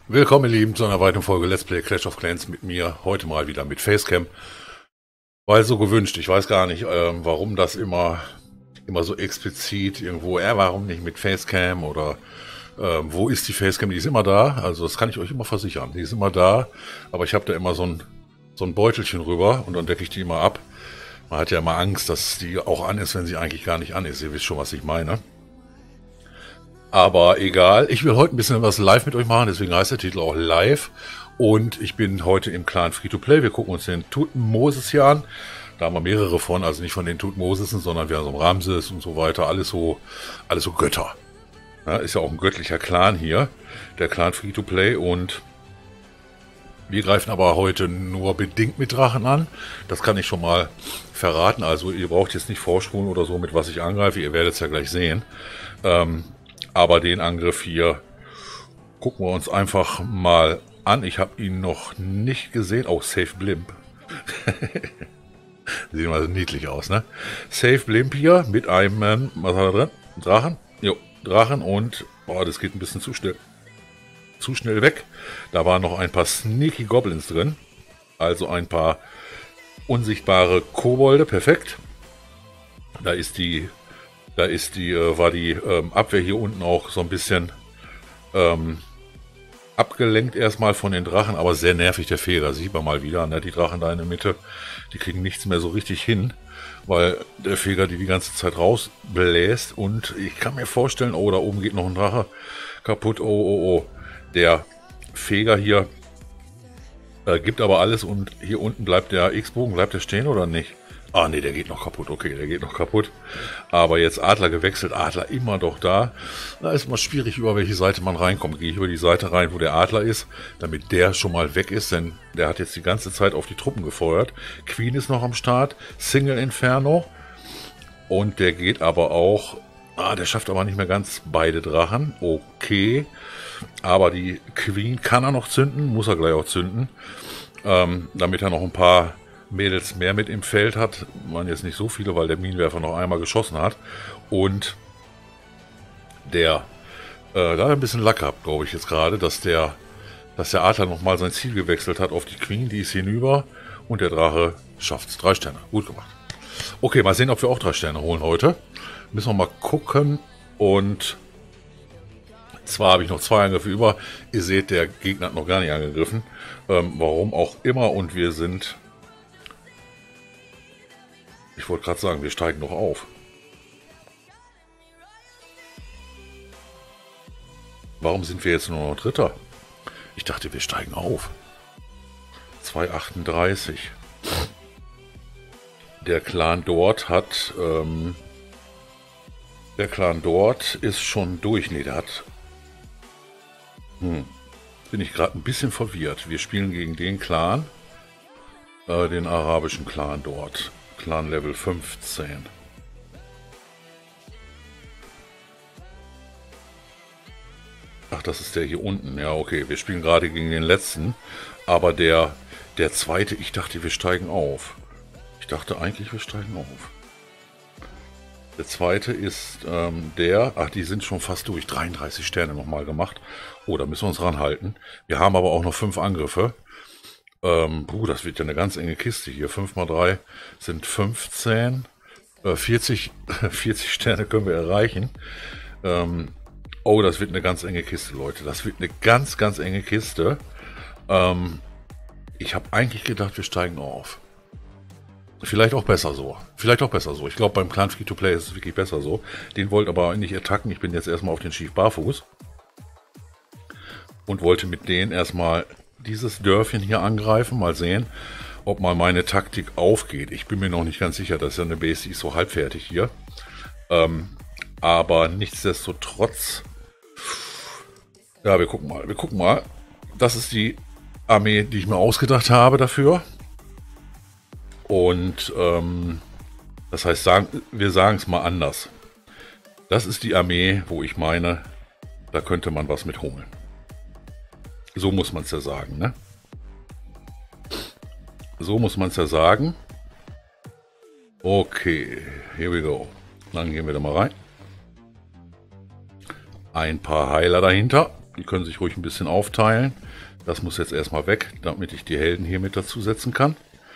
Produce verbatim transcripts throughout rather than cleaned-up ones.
Willkommen, ihr Lieben, zu einer weiteren Folge Let's Play Clash of Clans mit mir. Heute mal wieder mit Facecam. Weil so gewünscht. Ich weiß gar nicht, ähm, warum das immer, immer so explizit irgendwo, äh, warum nicht mit Facecam oder ähm, wo ist die Facecam? Die ist immer da. Also das kann ich euch immer versichern. Die ist immer da. Aber ich habe da immer so ein, so ein Beutelchen rüber und dann decke ich die immer ab. Man hat ja immer Angst, dass die auch an ist, wenn sie eigentlich gar nicht an ist. Ihr wisst schon, was ich meine. Aber egal, ich will heute ein bisschen was live mit euch machen, deswegen heißt der Titel auch live. Und ich bin heute im Clan Free-to-Play. Wir gucken uns den Tutmoses hier an. Da haben wir mehrere von, also nicht von den Tutmosesen, sondern wir haben so Ramses und so weiter. Alles so, alles so Götter. Ja, ist ja auch ein göttlicher Clan hier, der Clan Free-to-Play. Und wir greifen aber heute nur bedingt mit Drachen an. Das kann ich schon mal verraten. Also ihr braucht jetzt nicht vorspulen oder so, mit was ich angreife. Ihr werdet es ja gleich sehen. Ähm, Aber den Angriff hier gucken wir uns einfach mal an. Ich habe ihn noch nicht gesehen. Oh, Safe Blimp. Sieht mal so niedlich aus, ne? Safe Blimp hier mit einem, ähm, was hat er drin? Drachen? Jo, Drachen und, boah, das geht ein bisschen zu schnell. Zu schnell weg. Da waren noch ein paar Sneaky Goblins drin. Also ein paar unsichtbare Kobolde. Perfekt. Da ist die... Da ist die, äh, war die ähm, Abwehr hier unten auch so ein bisschen ähm, abgelenkt erstmal von den Drachen, aber sehr nervig der Fehler. Sieht man mal wieder, ne? Die Drachen da in der Mitte, die kriegen nichts mehr so richtig hin, weil der Feger die die ganze Zeit rausbläst und ich kann mir vorstellen, oh, da oben geht noch ein Drache kaputt, oh, oh, oh. Der Feger hier äh, gibt aber alles und hier unten bleibt der X-Bogen, bleibt der stehen oder nicht? Ah, nee, der geht noch kaputt. Okay, der geht noch kaputt. Aber jetzt Adler gewechselt. Adler immer doch da. Da ist mal schwierig, über welche Seite man reinkommt. Gehe ich über die Seite rein, wo der Adler ist, damit der schon mal weg ist, denn der hat jetzt die ganze Zeit auf die Truppen gefeuert. Queen ist noch am Start. Single Inferno. Und der geht aber auch... Ah, der schafft aber nicht mehr ganz beide Drachen. Okay. Aber die Queen kann er noch zünden. Muss er gleich auch zünden. Ähm, damit er noch ein paar... Mädels mehr mit im Feld hat. Waren jetzt nicht so viele, weil der Minenwerfer noch einmal geschossen hat. Und der, äh, da hat er ein bisschen Lack gehabt, glaube ich jetzt gerade, dass der, dass der Adler nochmal sein Ziel gewechselt hat auf die Queen. Die ist hinüber und der Drache schafft es. Drei Sterne. Gut gemacht. Okay, mal sehen, ob wir auch drei Sterne holen heute. Müssen wir mal gucken. Und zwar habe ich noch zwei Angriffe über. Ihr seht, der Gegner hat noch gar nicht angegriffen. Ähm, warum auch immer. Und wir sind... Ich wollte gerade sagen, wir steigen noch auf. Warum sind wir jetzt nur noch Dritter? Ich dachte, wir steigen auf. zwei achtunddreißig. Der Clan dort hat... Ähm, der Clan dort ist schon durch. Nee, der hat... Hm, bin ich gerade ein bisschen verwirrt. Wir spielen gegen den Clan. Äh, den arabischen Clan dort. Clan Level fünfzehn. Ach, das ist der hier unten. Ja, okay. Wir spielen gerade gegen den letzten. Aber der, der zweite, ich dachte, wir steigen auf. Ich dachte eigentlich, wir steigen auf. Der zweite ist ähm, der... Ach, die sind schon fast durch. dreiunddreißig Sterne nochmal gemacht. Oh, da müssen wir uns ranhalten. Wir haben aber auch noch fünf Angriffe. Ähm, puh, das wird ja eine ganz enge Kiste hier. fünf mal drei sind fünfzehn. Äh, vierzig, vierzig Sterne können wir erreichen. Ähm, oh, das wird eine ganz enge Kiste, Leute. Das wird eine ganz, ganz enge Kiste. Ähm, ich habe eigentlich gedacht, wir steigen auf. Vielleicht auch besser so. Vielleicht auch besser so. Ich glaube, beim Clan Free-to-Play ist es wirklich besser so. Den wollte aber nicht attacken. Ich bin jetzt erstmal auf den Schief barfuß. Und wollte mit denen erstmal... dieses Dörfchen hier angreifen. Mal sehen, ob mal meine Taktik aufgeht. Ich bin mir noch nicht ganz sicher. Das ist ja eine Base, die ist so halb fertig hier. Ähm, aber nichtsdestotrotz... Ja, wir gucken mal. Wir gucken mal. Das ist die Armee, die ich mir ausgedacht habe dafür. Und ähm, das heißt, sagen, wir sagen es mal anders. Das ist die Armee, wo ich meine, da könnte man was mit holen. So muss man es ja sagen, ne? So muss man es ja sagen. Okay, here we go. Dann gehen wir da mal rein. Ein paar Heiler dahinter. Die können sich ruhig ein bisschen aufteilen. Das muss jetzt erstmal weg, damit ich die Helden hier mit dazu setzen kann.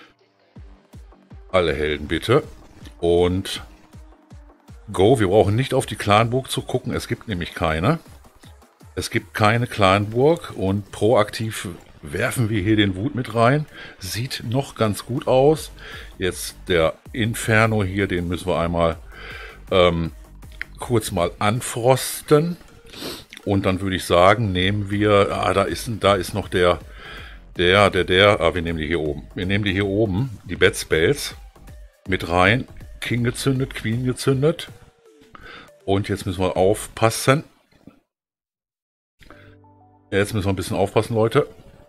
Alle Helden bitte. Und go. Wir brauchen nicht auf die Clanburg zu gucken. Es gibt nämlich keine. Es gibt keine Clanburg. Und proaktiv werfen wir hier den Wut mit rein. Sieht noch ganz gut aus. Jetzt der Inferno hier, den müssen wir einmal ähm, kurz mal anfrosten. Und dann würde ich sagen, nehmen wir, ah, da ist, da ist noch der, der, der, der, ah, wir nehmen die hier oben. Wir nehmen die hier oben, die Bad Spells, mit rein. King gezündet, Queen gezündet. Und jetzt müssen wir aufpassen. Jetzt müssen wir ein bisschen aufpassen, Leute.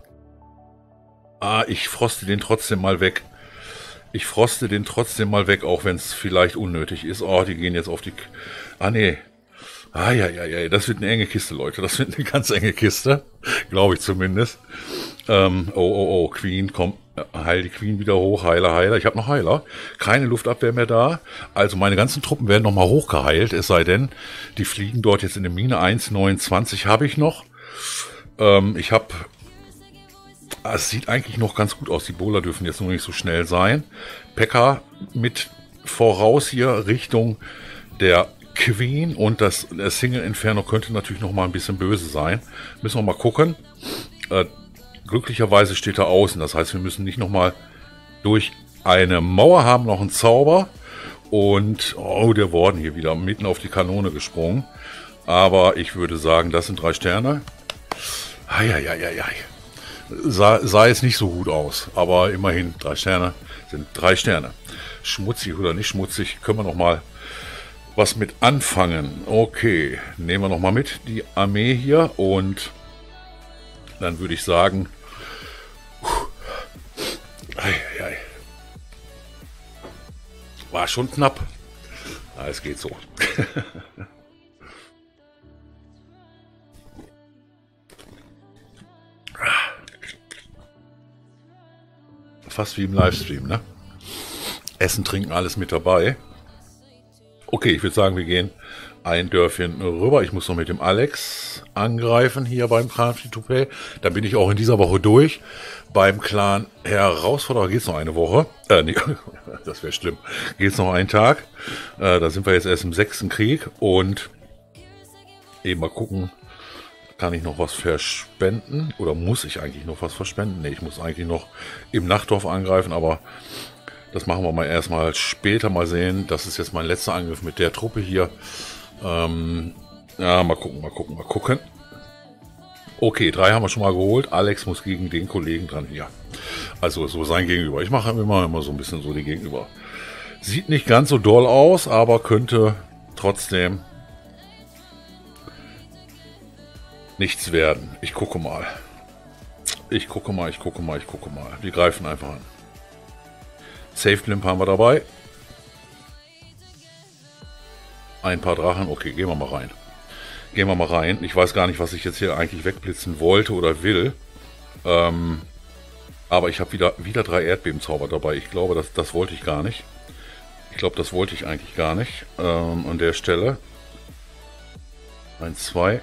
Ah, ich froste den trotzdem mal weg. Ich froste den trotzdem mal weg, auch wenn es vielleicht unnötig ist. Oh, die gehen jetzt auf die... Ah, nee. Ah, ja, ja, ja, das wird eine enge Kiste, Leute. Das wird eine ganz enge Kiste. Glaube ich zumindest. Ähm, oh, oh, oh, Queen, komm. Heil die Queen wieder hoch. Heiler, Heiler. Ich habe noch Heiler. Keine Luftabwehr mehr da. Also meine ganzen Truppen werden nochmal hochgeheilt. Es sei denn, die fliegen dort jetzt in der Mine. eins neunundzwanzig habe ich noch. Ähm, ich habe... Es sieht eigentlich noch ganz gut aus. Die Bowler dürfen jetzt nur nicht so schnell sein. Pekka mit voraus hier Richtung der Queen, und das der Single Inferno könnte natürlich noch mal ein bisschen böse sein. Müssen wir mal gucken. Äh, glücklicherweise steht er außen. Das heißt, wir müssen nicht noch mal durch eine Mauer haben, noch einen Zauber. Und, oh, der Warden hier wieder mitten auf die Kanone gesprungen. Aber ich würde sagen, das sind drei Sterne. Eieieiei. Sah, sah jetzt nicht so gut aus, aber immerhin drei Sterne sind drei Sterne. Schmutzig oder nicht schmutzig, können wir noch mal was mit anfangen. Okay, nehmen wir noch mal mit die Armee hier, und dann würde ich sagen, ei, ei, war schon knapp. Ah, es geht so. Fast wie im Livestream, ne? Essen, Trinken, alles mit dabei. Okay, ich würde sagen, wir gehen ein Dörfchen rüber. Ich muss noch mit dem Alex angreifen hier beim Clan Free-to-Play. Da bin ich auch in dieser Woche durch. Beim Clan Herausforderer geht es noch eine Woche. Äh, nee, das wäre schlimm. Geht es noch einen Tag. Äh, da sind wir jetzt erst im sechsten Krieg. Und eben mal gucken, kann ich noch was verspenden? Oder muss ich eigentlich noch was verspenden? Ne, ich muss eigentlich noch im Nachtdorf angreifen, aber das machen wir mal erstmal später, mal sehen. Das ist jetzt mein letzter Angriff mit der Truppe hier. Ähm, ja, mal gucken, mal gucken, mal gucken. Okay, drei haben wir schon mal geholt. Alex muss gegen den Kollegen dran hier. Also so sein Gegenüber. Ich mache immer, immer so ein bisschen so die Gegenüber. Sieht nicht ganz so doll aus, aber könnte trotzdem nichts werden. Ich gucke mal. Ich gucke mal, ich gucke mal, ich gucke mal. Wir greifen einfach an. Safe Blimp haben wir dabei. Ein paar Drachen. Okay, gehen wir mal rein. Gehen wir mal rein. Ich weiß gar nicht, was ich jetzt hier eigentlich wegblitzen wollte oder will. Ähm, aber ich habe wieder, wieder drei Erdbebenzauber dabei. Ich glaube, das, das wollte ich gar nicht. Ich glaube, das wollte ich eigentlich gar nicht. Ähm, an der Stelle. Eins, zwei.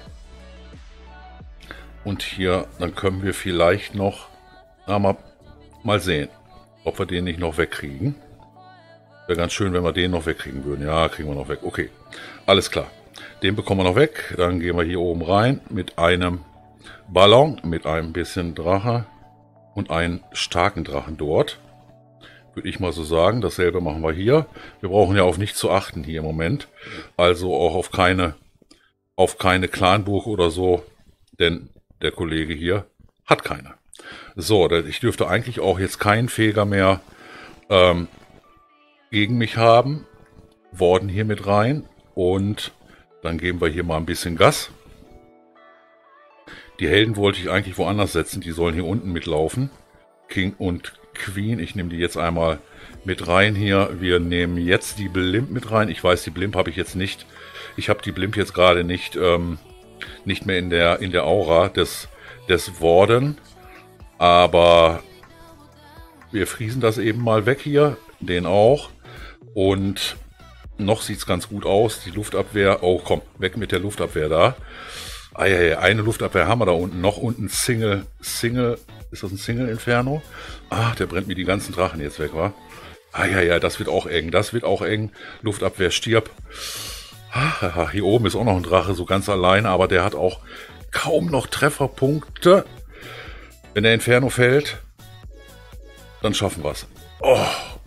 Und hier, dann können wir vielleicht noch, na, mal, mal sehen, ob wir den nicht noch wegkriegen. Wäre ganz schön, wenn wir den noch wegkriegen würden. Ja, kriegen wir noch weg. Okay, alles klar. Den bekommen wir noch weg. Dann gehen wir hier oben rein mit einem Ballon, mit einem bisschen Drache und einen starken Drachen dort. Würde ich mal so sagen. Dasselbe machen wir hier. Wir brauchen ja auf nichts zu achten hier im Moment. Also auch auf keine, auf keine Clanburg oder so, denn der Kollege hier hat keine. So, ich dürfte eigentlich auch jetzt keinen Feger mehr ähm, gegen mich haben. Warden hier mit rein. Und dann geben wir hier mal ein bisschen Gas. Die Helden wollte ich eigentlich woanders setzen. Die sollen hier unten mitlaufen. King und Queen. Ich nehme die jetzt einmal mit rein hier. Wir nehmen jetzt die Blimp mit rein. Ich weiß, die Blimp habe ich jetzt nicht. Ich habe die Blimp jetzt gerade nicht... Ähm, nicht mehr in der in der Aura des des Warden, aber wir friesen das eben mal weg hier, den auch, und noch sieht es ganz gut aus, die Luftabwehr, oh komm, weg mit der Luftabwehr da, Ah ja, ja, eine Luftabwehr haben wir da unten. Noch unten Single, Single, ist das ein Single Inferno? Ah, der brennt mir die ganzen Drachen jetzt weg, wa? Ah ja, ja, das wird auch eng, das wird auch eng. Luftabwehr stirb. Ah, hier oben ist auch noch ein Drache, so ganz alleine, aber der hat auch kaum noch Trefferpunkte. Wenn der Inferno fällt, dann schaffen wir es. Oh.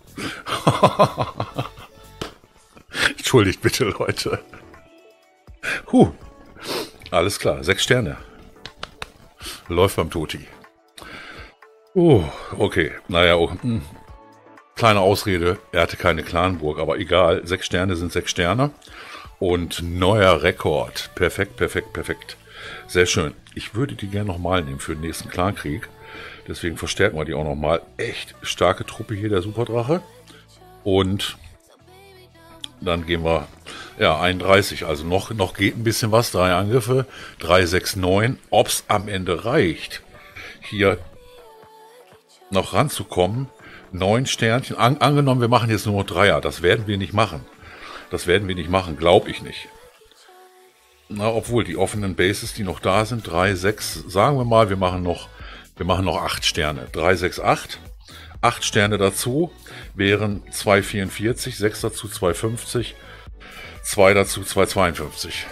Entschuldigt bitte, Leute. Huh. Alles klar, sechs Sterne. Läuft beim Toti. Uh, okay. Naja, oh, hm. Kleine Ausrede, er hatte keine Clanburg, aber egal. Sechs Sterne sind sechs Sterne. Und neuer Rekord. Perfekt, perfekt, perfekt. Sehr schön. Ich würde die gerne nochmal nehmen für den nächsten Clankrieg. Deswegen verstärken wir die auch nochmal. Echt starke Truppe hier, der Superdrache. Und dann gehen wir, ja, einunddreißig. Also noch, noch geht ein bisschen was. Drei Angriffe, drei, sechs, neun. Ob es am Ende reicht, hier noch ranzukommen. Neun Sternchen. An, angenommen, wir machen jetzt nur Dreier. Das werden wir nicht machen. Das werden wir nicht machen, glaube ich nicht. Na, obwohl die offenen Bases, die noch da sind, drei, sechs, sagen wir mal, wir machen noch, wir machen noch acht Sterne. drei, sechs, acht. acht Sterne dazu wären zwei Komma vierundvierzig, sechs dazu zwei Komma fünfzig, zwei dazu zwei Komma zweiundfünfzig.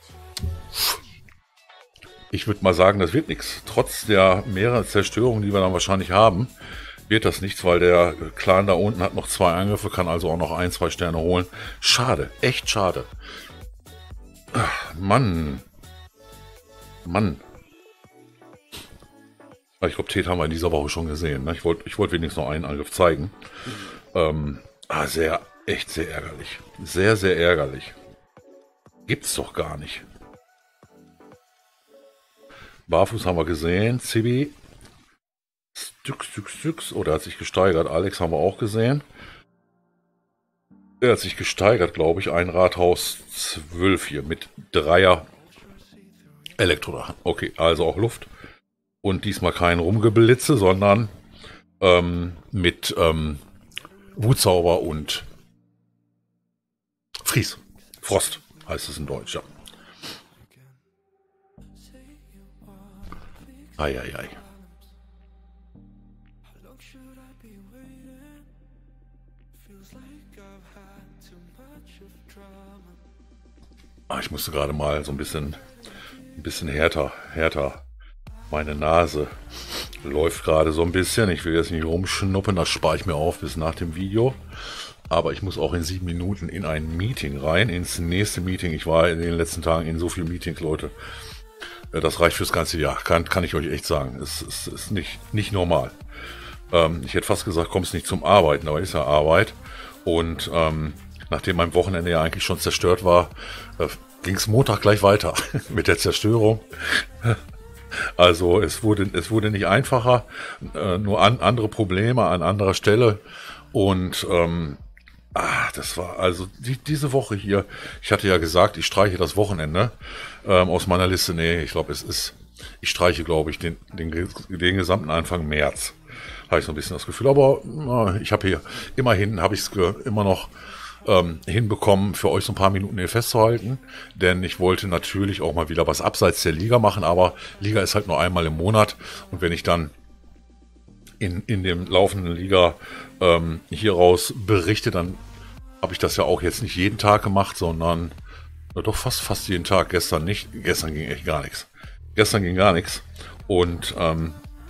Ich würde mal sagen, das wird nichts. Trotz der mehreren Zerstörungen, die wir dann wahrscheinlich haben, wird das nichts, weil der Clan da unten hat noch zwei Angriffe, kann also auch noch ein, zwei Sterne holen. Schade, echt schade. Ach, Mann. Mann. Ich glaube, Tet haben wir in dieser Woche schon gesehen. Ne? Ich wollte ich wollt wenigstens noch einen Angriff zeigen. Ähm, ah, sehr, echt sehr ärgerlich. Sehr, sehr ärgerlich. Gibt's doch gar nicht. Barfuß haben wir gesehen. Zibi. Stücks, Stücks, Stücks. Oh, der hat sich gesteigert. Alex haben wir auch gesehen. Der hat sich gesteigert, glaube ich. Ein Rathaus zwölf hier mit Dreier Elektrodrachen. Okay, also auch Luft. Und diesmal kein Rumgeblitze, sondern ähm, mit ähm, Wutzauber und Fries. Frost heißt es in Deutsch, ja. Eieiei. Ah, ich musste gerade mal so ein bisschen, ein bisschen härter, härter. Meine Nase läuft gerade so ein bisschen. Ich will jetzt nicht rumschnuppen, das spare ich mir auf bis nach dem Video. Aber ich muss auch in sieben Minuten in ein Meeting rein, ins nächste Meeting. Ich war in den letzten Tagen in so vielen Meetings, Leute. Das reicht fürs ganze Jahr, kann, kann ich euch echt sagen. Es ist, ist nicht, nicht normal. Ähm, ich hätte fast gesagt, kommst nicht zum Arbeiten, aber ist ja Arbeit. Und ähm, nachdem mein Wochenende ja eigentlich schon zerstört war, äh, ging es Montag gleich weiter mit der Zerstörung. Also es wurde, es wurde nicht einfacher, äh, nur an, andere Probleme an anderer Stelle. Und ähm, ah, das war also die, diese Woche hier. Ich hatte ja gesagt, ich streiche das Wochenende ähm, aus meiner Liste. Nee, ich glaube, es ist, ich streiche, glaube ich, den, den, den gesamten Anfang März. Habe ich so ein bisschen das Gefühl. Aber na, ich habe hier, immerhin habe ich es immer noch ähm, hinbekommen, für euch so ein paar Minuten hier festzuhalten. Denn ich wollte natürlich auch mal wieder was abseits der Liga machen. Aber Liga ist halt nur einmal im Monat. Und wenn ich dann in, in dem laufenden Liga ähm, hieraus berichte, dann habe ich das ja auch jetzt nicht jeden Tag gemacht, sondern ja, doch fast fast jeden Tag. Gestern nicht. Gestern ging echt gar nichts. Gestern ging gar nichts. Und ähm,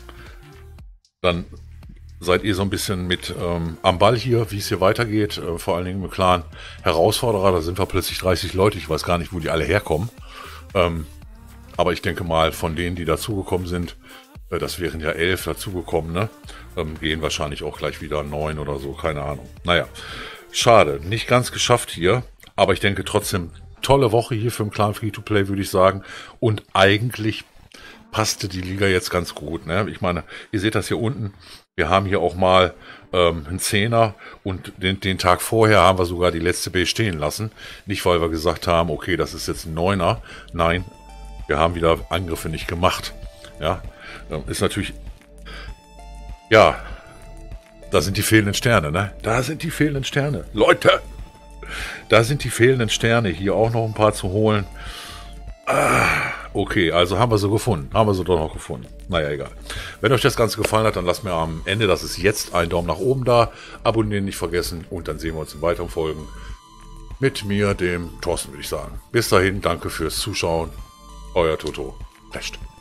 dann seid ihr so ein bisschen mit ähm, am Ball hier, wie es hier weitergeht. Äh, vor allen Dingen im Clan Herausforderer. Da sind wir plötzlich dreißig Leute. Ich weiß gar nicht, wo die alle herkommen. Ähm, aber ich denke mal, von denen, die dazugekommen sind, äh, das wären ja elf dazugekommen, ne? Ähm, gehen wahrscheinlich auch gleich wieder neun oder so. Keine Ahnung. Naja, schade. Nicht ganz geschafft hier. Aber ich denke trotzdem, tolle Woche hier für den Clan Free-to-Play, würde ich sagen. Und eigentlich passte die Liga jetzt ganz gut, ne? Ich meine, ihr seht das hier unten. Wir haben hier auch mal ähm, einen Zehner und den, den Tag vorher haben wir sogar die letzte B stehen lassen. Nicht, weil wir gesagt haben, okay, das ist jetzt ein Neuner. Nein, wir haben wieder Angriffe nicht gemacht. Ja, ist natürlich, ja, da sind die fehlenden Sterne, ne? Da sind die fehlenden Sterne. Leute, da sind die fehlenden Sterne. Hier auch noch ein paar zu holen. Ah, Okay, also haben wir sie gefunden. Haben wir sie doch noch gefunden. Naja, egal. Wenn euch das Ganze gefallen hat, dann lasst mir am Ende, das ist jetzt, einen Daumen nach oben da. Abonnieren nicht vergessen und dann sehen wir uns in weiteren Folgen. Mit mir, dem Thorsten, würde ich sagen. Bis dahin, danke fürs Zuschauen. Euer Toto. Recht.